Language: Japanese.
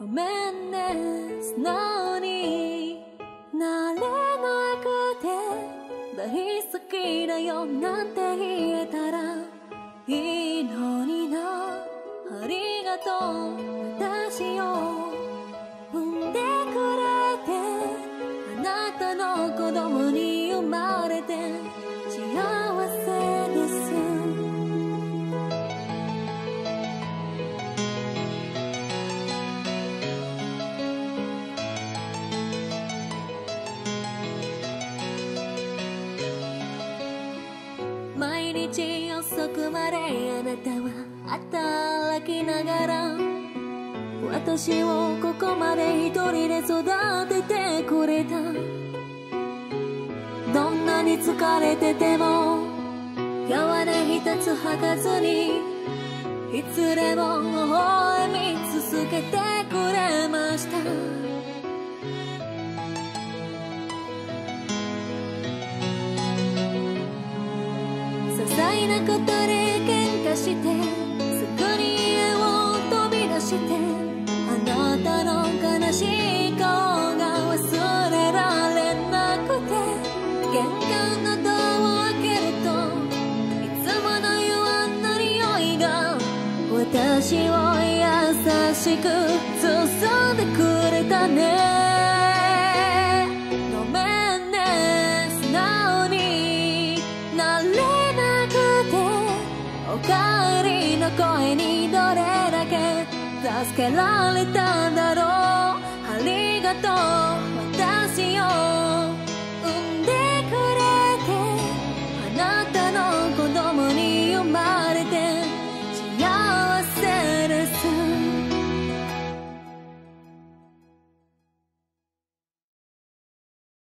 ごめんね素直になれなくて大好きだよなんて言えたらいいのになありがとう私を産んでくれてあなたの子供に生まれて幸せです毎日遅くまであなたは働きながら私をここまで一人で育ててくれたどんなに疲れてても弱音一つ吐かずにいつでも微笑み続けてくれました些細なことで喧嘩してすぐに家を飛び出してあなたの悲しい顔が忘れられなくて玄関のドアを開けるといつものような匂いが私を優しく包んでくれたねごめんね素直になれなくておかえりの声にどれだけ助けられたんだろうありがとう私を